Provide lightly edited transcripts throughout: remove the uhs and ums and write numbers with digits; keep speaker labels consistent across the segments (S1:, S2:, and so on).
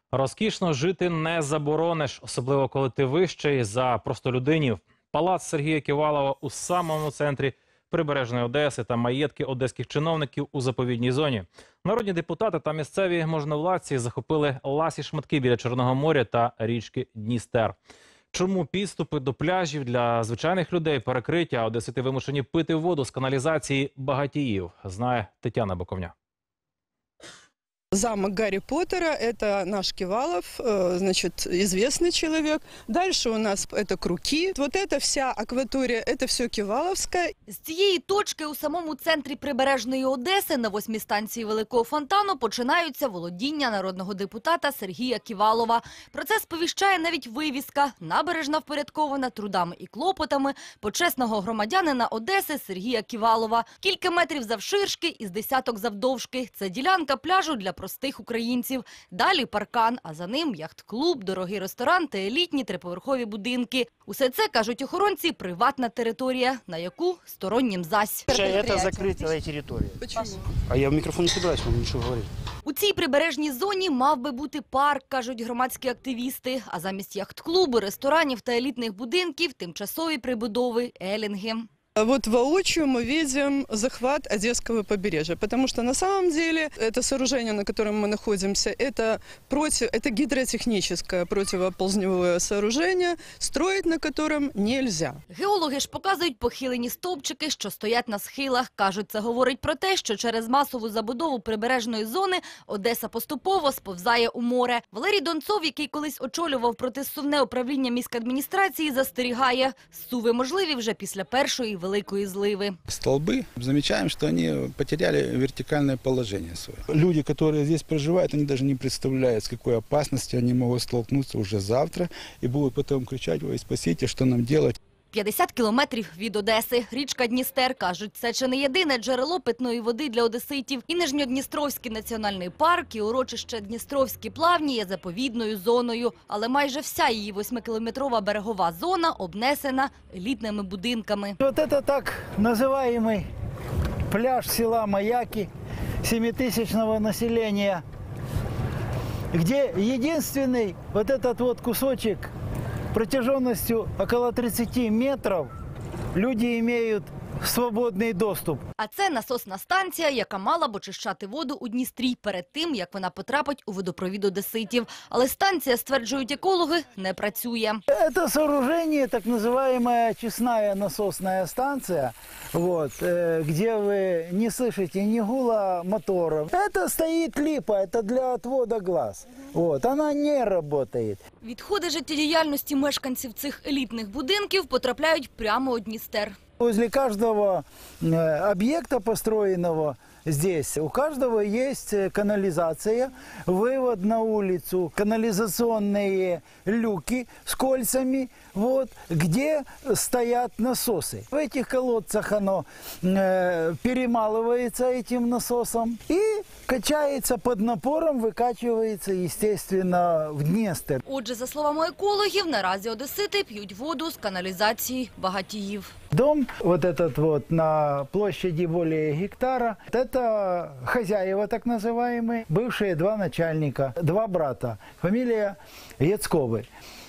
S1: Розкішно жити не заборониш, особливо коли ти вищий за простолюдинів. Палац Сергія Ківалова у самому центрі прибережної Одеси та маєтки одеських чиновників у заповідній зоні. Народні депутати та місцеві можновладці захопили ласі шматки біля Чорного моря та річки Дністер. Чому підступи до пляжів для звичайних людей перекриття, а одесити вимушені пити воду з каналізації багатіїв, знає Тетяна Боковня.
S2: Замок Гарри Поттера – это наш Ківалов, значит, известный человек. Дальше у нас это Круки. Вот эта вся акватория – это все Ківаловская.
S3: З цієї точки у самому центрі прибережної Одеси на 8-й станції Великого фонтану починаються володіння народного депутата Сергія Ківалова. Про це сповіщає навіть вивіска. Набережна впорядкована трудами і клопотами почесного громадянина Одеси Сергія Ківалова. Кілька метрів завширшки і з десяток завдовжки. Це ділянка пляжу для простих українців. Далі паркан, а за ним яхт-клуб, дорогий ресторан та елітні триповерхові будинки. Усе це, кажуть охоронці, приватна територія, на яку стороннім зась.
S4: Це закрита територія.
S2: Почему?
S4: А я в мікрофон не собираюсь вам нічого говорити.
S3: У цій прибережній зоні мав би бути парк, кажуть громадські активісти. А замість яхт-клубу, ресторанів та елітних будинків – тимчасові прибудови, елінги.
S2: Вот воочию мы видим захват Одесского побережья, потому что на самом деле это сооружение, на котором мы находимся, это гидротехническое противоползневое сооружение, строить на котором нельзя.
S3: Геологи ж показують похилені стовпчики, що стоять на схилах. Кажуть, це говорить про те, що через масову забудову прибережної зони Одеса поступово сповзає у море. Валерій Донцов, який колись очолював протисувне управління міськадміністрації, застерігає, суви можливі вже після першої великої зливи.
S5: Столбы, замечаем, что они потеряли вертикальное положение свое. Люди, которые здесь проживают, они даже не представляют, с какой опасностью они могут столкнуться уже завтра и будут потом кричать: «Ой, спасите, что нам делать?»
S3: 50 кілометрів від Одеси. Річка Дністер, кажуть, це чи не єдине джерело питної води для одеситів. І Нижньодністровський національний парк, і урочище Дністровські плавні є заповідною зоною. Але майже вся її 8-кілометрова берегова зона обнесена елітними будинками.
S6: Вот это так называемый пляж села Маяки, 7000-го населения, где единственный вот этот вот кусочек протяженностью около 30 метров люди имеют свободний доступ.
S3: А це насосна станція, яка мала б очищати воду у Дністрі перед тим, як вона потрапить у водопровід одеситів. Але станція, стверджують екологи, не працює.
S6: Это сооружение, так называемая очистная насосная станция, вот, где вы не слышите ни гула моторов. Это стоит липа, это для отвода глаз. Вот, она не работает.
S3: Відходи життєдіяльності мешканців цих елітних будинків потрапляють прямо у Дністер.
S6: Возле каждого объекта, построенного здесь, у каждого есть канализация, вывод на улицу, канализационные люки с кольцами, вот, где стоят насосы. В этих колодцах оно перемалывается этим насосом и качается под напором, выкачивается, естественно, в Днестр.
S3: Отже, за словами екологів, наразі одесити п'ють воду з каналізації багатіїв.
S6: Дом вот этот вот на площади более гектара, это хозяева так называемые, бывшие два начальника, два брата, фамилия Яцковы.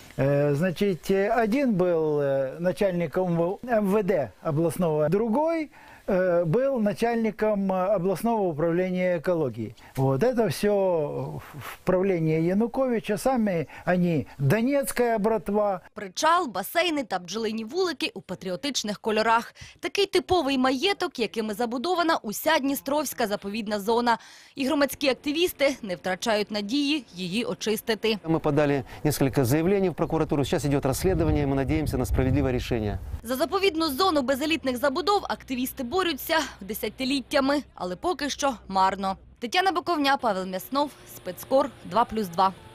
S6: Значит, один был начальником МВД областного, другой был начальником областного управления экологии. Вот это все в правлении Януковича. Сами они донецкая братва.
S3: Причал, басейни та бджолині вулики у патріотичних кольорах. Такий типовий маєток, якими забудована уся Дністровська заповідна зона. І громадські активісти не втрачають надії її очистити.
S7: Мы подали несколько заявлений в прокуратуру. Сейчас идет расследование, мы надеемся на справедливое решение.
S3: За заповідну зону без елітних забудов активісти борються десятиліттями, але поки що марно. Тетяна Боковня, Павел Мяснов, Спецкор 2+2.